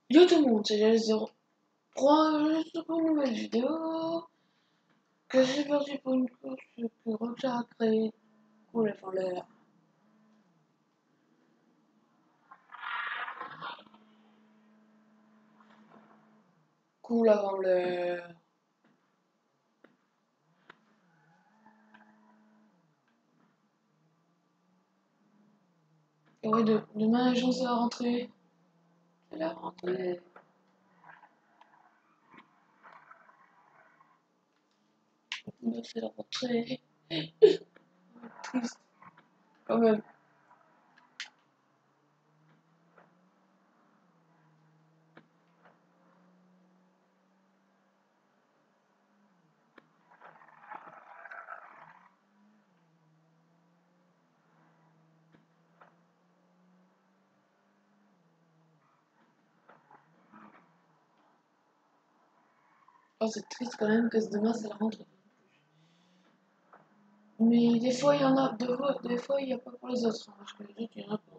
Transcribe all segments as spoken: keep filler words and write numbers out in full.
Yo tout le monde, c'est J zéro. Juste pour une nouvelle vidéo. Que c'est parti pour une course que Rockstar a créée. Cool avant l'heure. Cool avant l'heure. Et ouais, de, demain, l'agence va rentrer. C'est la rentrée. Demain, c'est la rentrée. Triste. Quand même. Oh, c'est triste quand même que demain, c'est la rentrée. Mais des fois, il y en a. Des fois, des fois il n'y a pas pour les autres. Hein, parce que les autres, il y en a pas.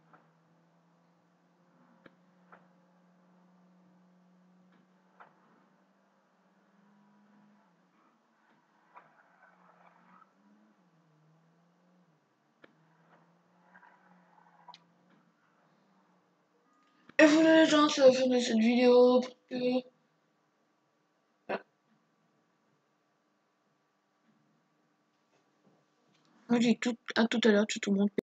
Et voilà les gens, c'est la fin de cette vidéo. Parce que... Ah. Moi, j'ai tout, à tout à l'heure, tout le monde.